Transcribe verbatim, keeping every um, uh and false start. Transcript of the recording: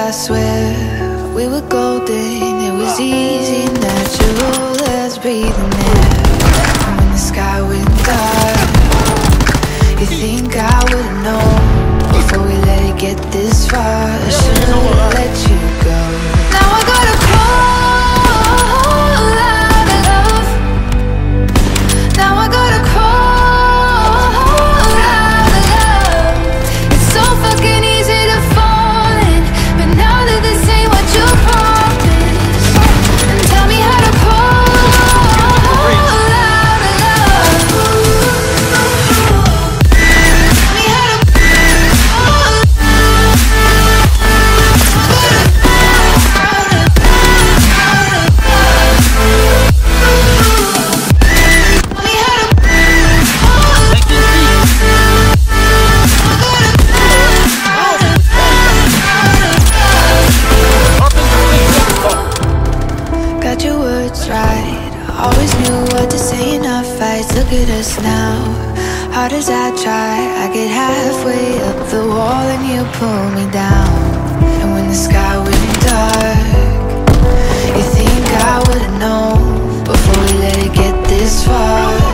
I swear we were golden. It was easy, natural as breathing air. And when the sky went dark, you think I would've known before we let it get this far. I should've let you go. Now I gotta crawl out of love. Now I gotta crawl out of love. It's so fucking easy to fall in, but now that this ain't what you promised, then tell me how to crawl out of love. Tell me how to got your words right. Always knew what to say in our fights. Look at us now. Hard as I try, I get halfway up the wall and you pull me down. And when the sky went dark, you think I would've known before we let it get this far.